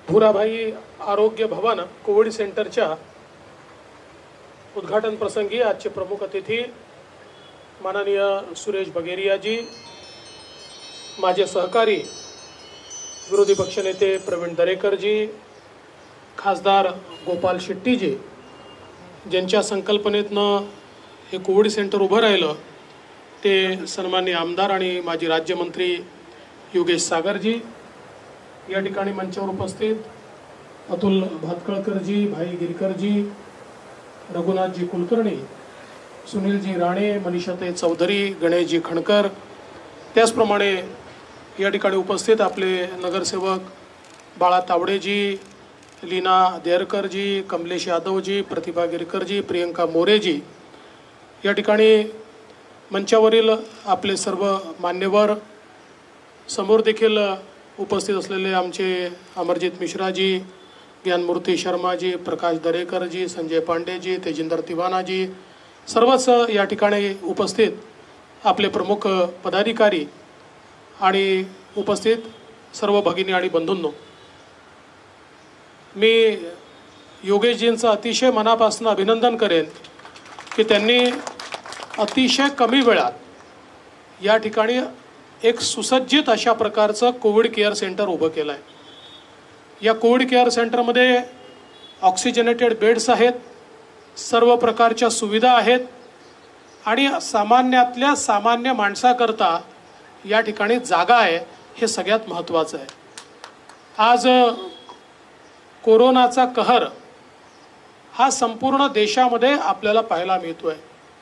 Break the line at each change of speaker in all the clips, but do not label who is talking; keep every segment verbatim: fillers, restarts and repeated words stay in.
भुराभाई आरोग्य भवन कोविड सेंटरच्या उद्घाटन प्रसंगी आजचे प्रमुख अतिथी माननीय सुरेश बगेरियाजी, माझे सहकारी विरोधी पक्षनेते प्रवीण दरेकरजी, खासदार गोपाल शेट्टीजी, ज्यांच्या संकल्पनेतनं हे कोविड सेंटर उभं राहिलं ते सन्माननीय आमदार आणि माजी राज्यमंत्री योगेश सागरजी, या ठिकाणी मंचावर उपस्थित अतुल भातकळकरजी, भाई गिरकरजी, रघुनाथजी कुलकर्णी, सुनीलजी राणे, मनीषाताई चौधरी, गणेशजी खणकर, त्याचप्रमाणे या ठिकाणी उपस्थित आपले नगरसेवक बाळा तावडेजी, लीना देरकरजी, कमलेश यादवजी, प्रतिभा गिरकरजी, प्रियंका मोरेजी, या ठिकाणी मंचावरील आपले सर्व मान्यवर, समोर देखील उपस्थित असलेले आमचे अमरजीत मिश्राजी, ज्ञानमूर्ती शर्माजी, प्रकाश दरेकरजी, संजय पांडेजी, तेजिंदर तिवानाजी, सर्वच या ठिकाणी उपस्थित आपले प्रमुख पदाधिकारी आणि उपस्थित सर्व भगिनी आणि बंधूंनो, मी योगेशजींचं अतिशय मनापासून अभिनंदन करेन की त्यांनी अतिशय कमी वेळात या ठिकाणी एक सुसज्जित अशा प्रकारचं कोविड केअर सेंटर उभं केलं आहे. या कोविड केअर सेंटरमध्ये ऑक्सिजनेटेड बेड्स आहेत, सर्व प्रकारच्या सुविधा आहेत आणि सामान्यातल्या सामान्य माणसाकरता या ठिकाणी जागा आहे, हे सगळ्यात महत्त्वाचं आहे. आज कोरोनाचा कहर हा संपूर्ण देशामध्ये आपल्याला पाहायला मिळतोय.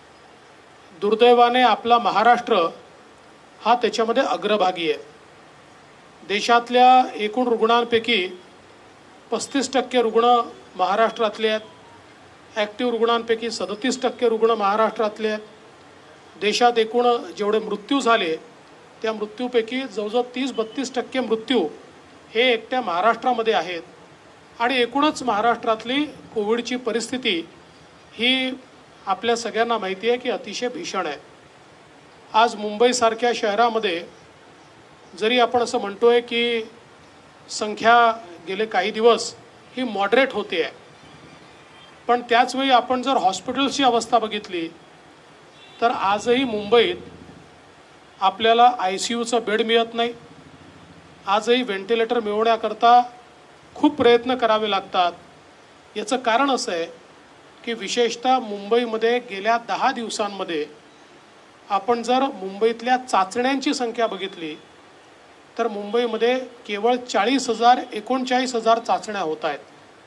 दुर्दैवाने आपला महाराष्ट्र हा त्याच्यामध्ये अग्रभागी आहे. देशातल्या एकूण रुग्णांपैकी पस्तीस टक्के रुग्ण महाराष्ट्रातले आहेत. ॲक्टिव्ह रुग्णांपैकी सदतीस टक्के रुग्ण महाराष्ट्रातले आहेत. देशात एकूण जेवढे मृत्यू झाले त्या मृत्यूपैकी जवळजवळ तीस बत्तीस टक्के मृत्यू हे एकट्या महाराष्ट्रामध्ये आहेत. आणि एकूणच महाराष्ट्रातली कोविडची परिस्थिती ही आपल्या सगळ्यांना माहिती आहे की अतिशय भीषण आहे. आज मुंबईसारख्या शहरामध्ये जरी आपण असं म्हणतोय की संख्या गेले काही दिवस ही मॉडरेट होते आहे, पण त्याचवेळी आपण जर हॉस्पिटल्सची अवस्था बघितली तर आजही मुंबईत आपल्याला आय सी यूचं बेड मिळत नाही. आजही व्हेंटिलेटर मिळवण्याकरता खूप प्रयत्न करावे लागतात. याचं कारण असं आहे की विशेषतः मुंबईमध्ये गेल्या दहा दिवसांमध्ये आपण जर मुंबईतल्या चाचण्यांची संख्या बघितली तर मुंबईमध्ये केवळ चाळीस हजार एकोणचाळीस हजार चाचण्या होत आहेत.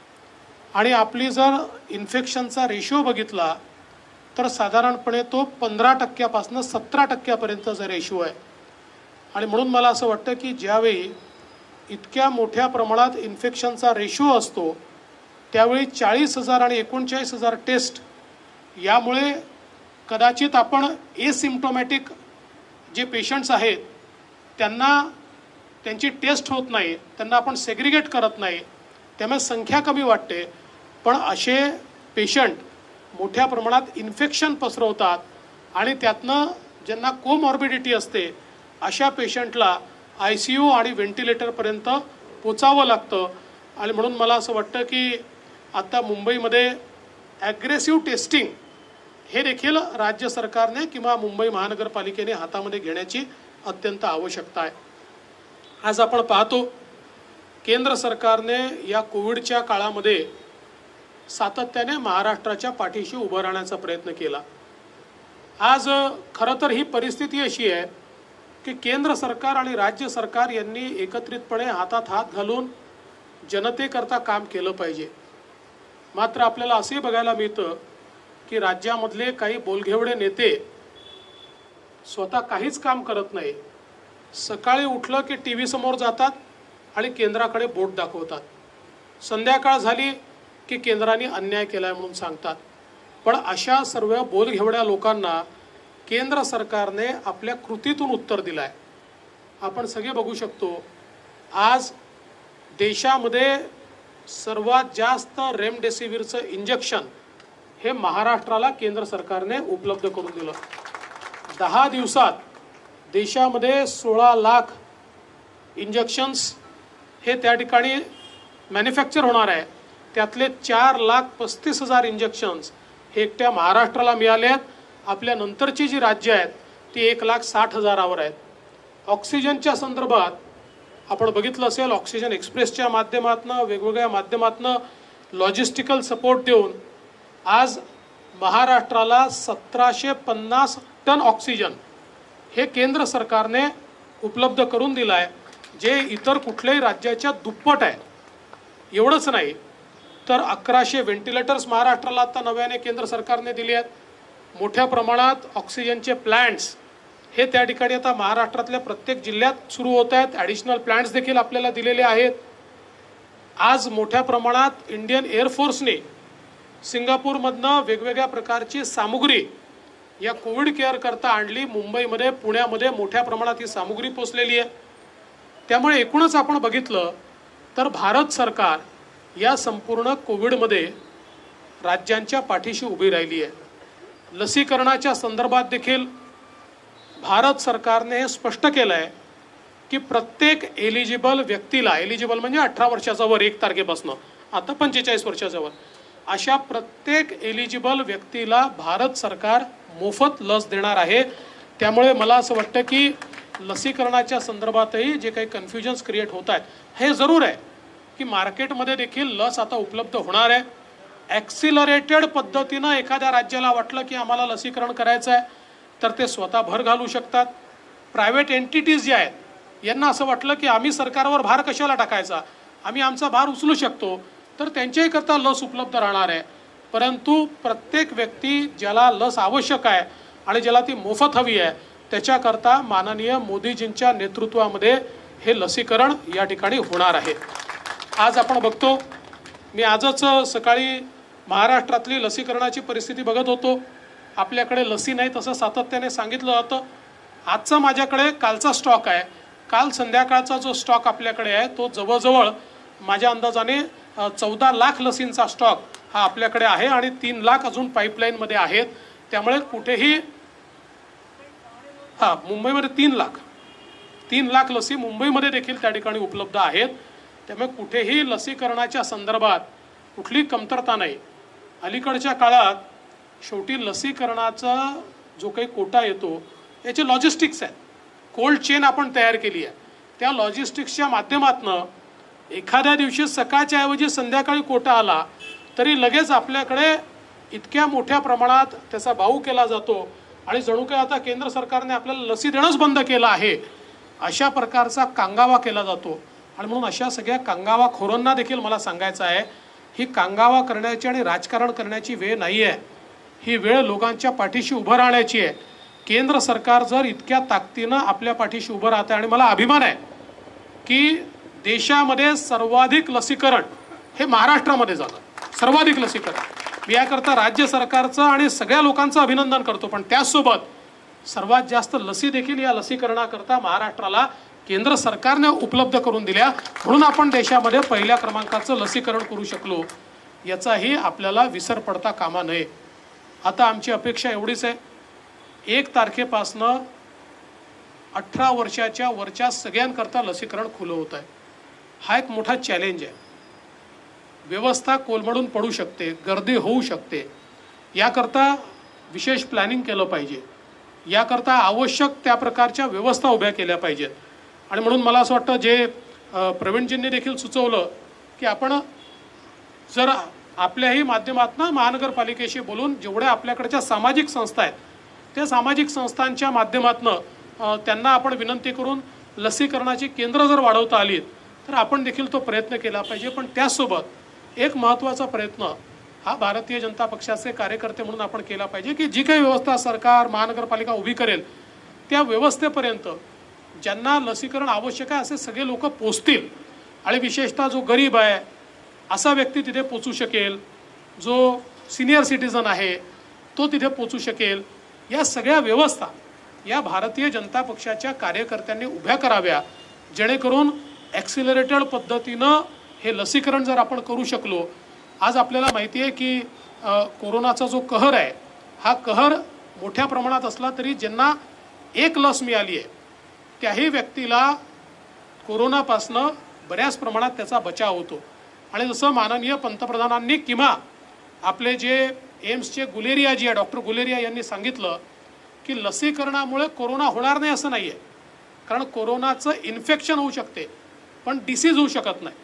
आणि आपली जर इन्फेक्शनचा रेशो बघितला तर साधारणपणे तो पंधरा टक्क्यापासून सतरा टक्क्यापर्यंतचा रेशो आहे. आणि म्हणून मला असं वाटतं की ज्यावेळी इतक्या मोठ्या प्रमाणात इन्फेक्शनचा रेशो असतो त्यावेळी चाळीस हजार आणि एकोणचाळीस हजार टेस्ट, यामुळे कदाचित आपण एसिम्प्टोमॅटिक जे पेशंट्स आहेत त्यांना त्यांची टेस्ट होत नाही, त्यांना आपण सेग्रिगेट करत नाही, त्यामुळे संख्या कमी वाटते. पण असे पेशंट मोठ्या प्रमाणात इन्फेक्शन पसरवतात आणि त्यातनं ज्यांना कोमॉर्बिडिटी असते अशा पेशंटला आय सी यू आणि व्हेंटिलेटरपर्यंत पोचावं लागतं. आणि म्हणून मला असं वाटतं की आता मुंबईमध्ये ॲग्रेसिव्ह टेस्टिंग हे देखील राज्य सरकारने किंवा मुंबई महानगरपालिकेने हातामध्ये घेण्याची अत्यंत आवश्यकता आहे. आज आपण पाहतो केंद्र सरकारने या कोविडच्या काळामध्ये सातत्याने महाराष्ट्राच्या पाठीशी उभं राहण्याचा प्रयत्न केला. आज खरं तर ही परिस्थिती अशी आहे की केंद्र सरकार आणि राज्य सरकार यांनी एकत्रितपणे हातात हात घालून जनतेकरता काम केलं पाहिजे. मात्र आपल्याला असे बघायला मिळतं की राज्यामधले काही बोलघेवडे नेते स्वतः काहीच काम करत नाही. सकाळी उठलं की टी व्ही समोर जातात आणि केंद्राकडे बोट दाखवतात. संध्याकाळ झाली की केंद्राने अन्याय केलाय म्हणून सांगतात. पण अशा सर्व बोलघेवड्या लोकांना केंद्र सरकारने आपल्या कृतीतून उत्तर दिलं आहे. आपण सगळे बघू शकतो आज देशामध्ये सर्वात जास्त रेमडेसिवीरचं इंजेक्शन हे महाराष्ट्राला केंद्र सरकारने उपलब्ध करून दिलं. दहा दिवसात देशामध्ये सोळा लाख इंजेक्शन्स हे त्या ठिकाणी मॅन्युफॅक्चर होणार आहे त्यातले चार लाख पस्तीस हजार इंजेक्शन्स हे एकट्या महाराष्ट्राला मिळाले आहेत. आपल्या नंतरची जी राज्य आहेत ती एक लाख साठ हजारावर आहेत. ऑक्सिजनच्या संदर्भात आपण बघितलं असेल, ऑक्सिजन एक्सप्रेसच्या माध्यमातून वेगवेगळ्या माध्यमातून लॉजिस्टिकल सपोर्ट देऊन आज महाराष्ट्राला सतराशे पन्नास टन ऑक्सिजन हे केंद्र सरकारने उपलब्ध करून दिलं आहे, जे इतर कुठल्याही राज्याच्या दुप्पट आहे. एवढंच नाही तर अकराशे व्हेंटिलेटर्स महाराष्ट्राला आता नव्याने केंद्र सरकारने दिले आहेत. मोठ्या प्रमाणात ऑक्सिजनचे प्लॅन्ट्स हे त्या ठिकाणी आता महाराष्ट्रातल्या प्रत्येक जिल्ह्यात सुरू होत आहेत. ॲडिशनल प्लॅन्ट्स देखील आपल्याला दिलेले आहेत. आज मोठ्या प्रमाणात इंडियन एअरफोर्सने सिंगापूरमधनं वेगवेगळ्या प्रकारची सामुग्री या कोविड केअर करता आणली. मुंबईमध्ये पुण्यामध्ये मोठ्या प्रमाणात ही सामुग्री पोचलेली आहे. त्यामुळे एकूणच आपण बघितलं तर भारत सरकार या संपूर्ण कोविडमध्ये राज्यांच्या पाठीशी उभी राहिली आहे. लसीकरणाच्या संदर्भात देखील भारत सरकारने हे स्पष्ट केलं आहे की प्रत्येक एलिजिबल व्यक्तीला, एलिजिबल म्हणजे अठरा वर्षाचा वर एक तारखेपासून आता पंचेचाळीस वर्षाच्या वर, अशा प्रत्येक एलिजिबल व्यक्तीला भारत सरकार मोफत लस देणार आहे. त्यामुळे मला असं वाटतं की लसीकरणाच्या संदर्भातही जे काही कन्फ्युजन्स क्रिएट होत आहेत हे जरूर आहे की मार्केटमध्ये देखील लस आता उपलब्ध होणार आहे. ॲक्सिलरेटेड पद्धतीनं एखाद्या राज्याला वाटलं की आम्हाला लसीकरण करायचं आहे तर ते स्वतः भर घालू शकतात. प्रायव्हेट एंटिटीज जे आहेत यांना असं वाटलं की आम्ही सरकारवर भार कशाला टाकायचा, आम्ही आमचा भार उचलू शकतो, तर त्यांच्याही करता लस उपलब्ध राहणार आहे. परंतु प्रत्येक व्यक्ती ज्याला लस आवश्यक आहे आणि ज्याला ती मोफत हवी आहे त्याच्याकरता माननीय मोदीजींच्या नेतृत्वामध्ये हे लसीकरण या ठिकाणी होणार आहे. आज आपण बघतो, मी आजच सकाळी महाराष्ट्रातली लसीकरणाची परिस्थिती बघत होतो. आपल्याकडे लसी नाही तसं सातत्याने सांगितलं जातं. आजचा माझ्याकडे कालचा स्टॉक आहे. काल संध्याकाळचा जो स्टॉक आपल्याकडे आहे तो जवळजवळ माझ्या अंदाजाने चौदा लाख लसींचा स्टॉक हा आपल्याकडे आहे आणि तीन लाख अजून पाईपलाईनमध्ये आहेत. त्यामुळे कुठेही हां मुंबईमध्ये तीन लाख तीन लाख लसी मुंबईमध्ये देखील त्या ठिकाणी उपलब्ध आहेत. त्यामुळे कुठेही लसीकरणाच्या संदर्भात कुठली कमतरता नाही. अलीकडच्या काळात शेवटी लसीकरणाचा जो काही कोटा येतो याचे लॉजिस्टिक्स आहेत. कोल्ड चेन आपण तयार केली आहे. त्या लॉजिस्टिक्सच्या माध्यमातून एखाद्या दिवशी सकाळच्या ऐवजी संध्याकाळी कोटा आला तरी लगेच आपल्याकडे इतक्या मोठ्या प्रमाणात त्याचा भाऊ केला जातो आणि जणू काय आता केंद्र सरकारने आपल्याला लसी देणंच बंद केलं आहे अशा प्रकारचा कांगावा केला जातो. आणि म्हणून अशा सगळ्या कांगावाखोरांना देखील मला सांगायचं आहे, ही कांगावा करण्याची आणि राजकारण करण्याची वेळ नाही आहे. ही वेळ लोकांच्या पाठीशी उभं राहण्याची आहे. केंद्र सरकार जर इतक्या ताकदीनं आपल्या पाठीशी उभं राहत आहे आणि मला अभिमान आहे की देशामध्ये सर्वाधिक लसीकरण हे महाराष्ट्रामध्ये झालं, सर्वाधिक लसीकरण. मी याकरता राज्य सरकारचं आणि सगळ्या लोकांचं अभिनंदन करतो. पण त्याचसोबत सर्वात जास्त लसी देखील या लसीकरणाकरता महाराष्ट्राला केंद्र सरकारने उपलब्ध करून दिल्या, म्हणून आपण देशामध्ये पहिल्या क्रमांकाचं लसीकरण करू शकलो. याचाही आपल्याला विसर पडता कामा नये. आता आमची अपेक्षा एवढीच आहे, एक तारखेपासनं अठरा वर्षाच्या वरच्या सगळ्यांकरता लसीकरण खुलं होत आहे. हा एक मोठा चॅलेंज आहे. व्यवस्था कोलमडून पडू शकते, गर्दी होऊ शकते. याकरता विशेष प्लॅनिंग केलं पाहिजे. याकरता आवश्यक त्या प्रकारच्या व्यवस्था उभ्या केल्या पाहिजेत. आणि म्हणून मला असं वाटतं जे प्रवीणजींनी देखील सुचवलं की आपण जर आपल्याही माध्यमातून महानगरपालिकेशी बोलून जेवढ्या आपल्याकडच्या सामाजिक संस्था आहेत त्या सामाजिक संस्थांच्या माध्यमातून त्यांना आपण विनंती करून लसीकरणाची केंद्र जर वाढवता आली तर आपण देखील तो प्रयत्न केला पाहिजे. पण त्याचसोबत एक महत्त्वाचा प्रयत्न हा भारतीय जनता पक्षाचे कार्यकर्ते म्हणून आपण केला पाहिजे की जी काही व्यवस्था सरकार महानगरपालिका उभी करेल त्या व्यवस्थेपर्यंत ज्यांना लसीकरण आवश्यक आहे असे सगळे लोक पोचतील. आणि विशेषतः जो गरीब आहे असा व्यक्ती तिथे पोचू शकेल, जो सिनियर सिटीजन आहे तो तिथे पोचू शकेल. या सगळ्या व्यवस्था या भारतीय जनता पक्षाच्या कार्यकर्त्यांनी उभ्या कराव्या, जेणेकरून ॲक्सिलरेटेड पद्धतीनं हे लसीकरण जर आपण करू शकलो. आज आपल्याला माहिती आहे की कोरोनाचा जो कहर आहे हा कहर मोठ्या प्रमाणात असला तरी ज्यांना एक लस मिळाली आहे त्याही व्यक्तीला कोरोनापासनं बऱ्याच प्रमाणात त्याचा बचाव होतो. आणि जसं माननीय पंतप्रधानांनी किंवा आपले जे एम्सचे गुलेरिया जी आहे डॉक्टर गुलेरिया यांनी सांगितलं की लसीकरणामुळे कोरोना होणार नाही असं नाही आहे, कारण कोरोनाचं इन्फेक्शन होऊ शकते पण डिसीज होऊ शकत नाही.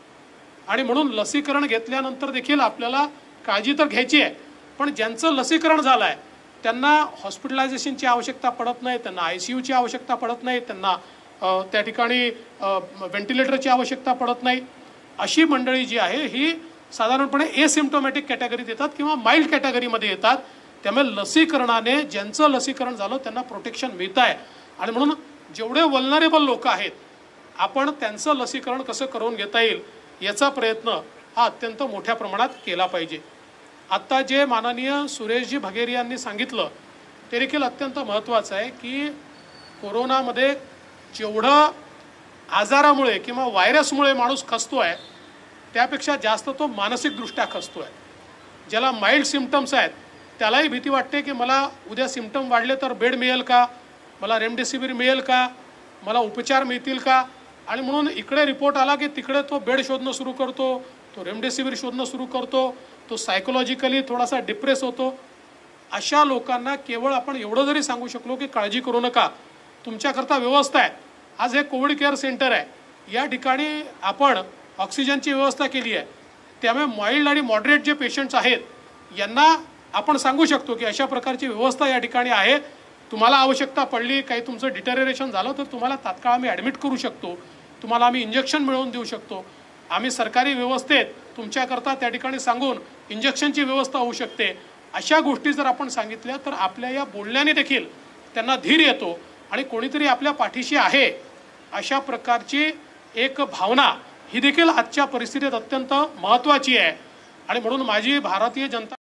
आणि म्हणून लसीकरण घेतल्यानंतर देखील आपल्याला काळजी तर घ्यायची आहे, पण ज्यांचं लसीकरण झालं आहे त्यांना हॉस्पिटलायझेशनची आवश्यकता पडत नाही, त्यांना आय सी यूची आवश्यकता पडत नाही, त्यांना त्या ठिकाणी व्हेंटिलेटरची आवश्यकता पडत नाही. अशी मंडळी जी आहे ही साधारणपणे एसिम्प्टोमॅटिक कॅटेगरीत येतात किंवा माइल्ड कॅटेगरीमध्ये येतात. त्यामुळे लसीकरणाने ज्यांचं लसीकरण झालं त्यांना प्रोटेक्शन मिळत आहे. आणि म्हणून जेवढे वल्नरेबल लोक आहेत आपण त्यांचं लसीकरण कसं करून घेता येईल याचा प्रयत्न हा अत्यंत मोठ्या प्रमाणात केला पाहिजे. आत्ता जे माननीय सुरेशजी भगेरी यांनी सांगितलं ते देखील अत्यंत महत्त्वाचं आहे की कोरोनामध्ये जेवढं आजारामुळे किंवा व्हायरसमुळे माणूस खचतो आहे त्यापेक्षा जास्त तो मानसिकदृष्ट्या खचतो आहे. ज्याला माइल्ड सिम्पटम्स आहेत त्यालाही भीती वाटते की मला उद्या सिम्पटम वाढले तर बेड मिळेल का, मला रेमडेसिवीर मिळेल का, मला उपचार मिळतील का. आणि म्हणून इकडे रिपोर्ट आला की तिकडे तो बेड शोधणं सुरू करतो, तो रेमडेसिवीर शोधणं सुरू करतो, तो सायकोलॉजिकली थोडासा डिप्रेस होतो. अशा लोकांना केवळ आपण एवढं जरी सांगू शकलो की काळजी करू नका, तुमच्याकरता व्यवस्था आहे. आज हे कोविड केअर सेंटर आहे, या ठिकाणी आपण ऑक्सिजनची व्यवस्था केली आहे. त्यामुळे माइल्ड आणि मॉडरेट जे पेशंट्स आहेत यांना आपण सांगू शकतो की अशा प्रकारची व्यवस्था या ठिकाणी आहे. तुम्हाला आवश्यकता पडली, काही तुमचं डिटेरिएशन झालं तर तुम्हाला तात्काळ आम्ही ॲडमिट करू शकतो, तुम्हाला आम्ही इंजेक्शन मिळवून देऊ शकतो. आम्ही सरकारी व्यवस्थेत तुमच्याकरता त्या ठिकाणी सांगून इंजेक्शनची व्यवस्था होऊ शकते. अशा गोष्टी जर आपण सांगितल्या तर आपल्या या बोलण्याने देखील त्यांना धीर येतो आणि कोणीतरी आपल्या पाठीशी आहे अशा प्रकारची एक भावना ही देखील आजच्या परिस्थितीत अत्यंत महत्त्वाची आहे. आणि म्हणून माझी भारतीय जनता